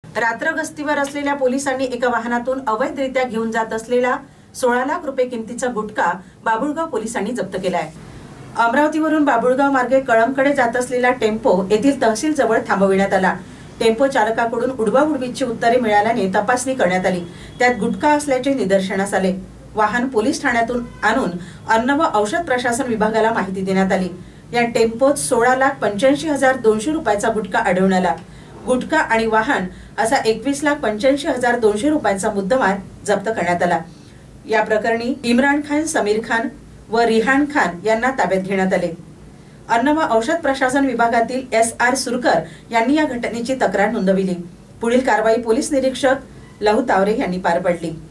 रात्र गस्तीवर असलेल्या पोलिसांनी एका वाहनातून अवैधरित्या घेऊन जात असलेला 16 लाख रुपये किमतीचा गुटखा बाबुळगाव पोलिसांनी जप्त केलाय। अमरावतीवरून बाबुळगाव मार्गे कळंबकडे जात असलेला टेम्पो येथील तहसील जवळ थांबविण्यात आला। टेम्पो चालकाकडून उडवाउडवीची उत्तरे मिळाल्याने तपासणी करण्यात आली। त्यात गुटखा असल्याचे निदर्शनास आले। वाहन पोलीस ठाण्यातून आणून अन्न व औषध प्रशासन विभागाला माहिती देण्यात आली। या टेम्पोत 16,85,200 रुपयाचा गुटखा आढळून आला। गुटखा आणि वाहन असा 21,85,200 रुपयांचा मुद्देमाल जप्त करण्यात आला। या प्रकरणी इम्रान खान, समीर खान व रिहान खान यांना ताब्यात घेण्यात आले। अन्न व औषध प्रशासन विभागातील SR सुरकर यांनी या घटनेची तक्रार नोंदविली। पुढील कारवाई पोलीस निरीक्षक लहू तावरे यांनी पार पाडली।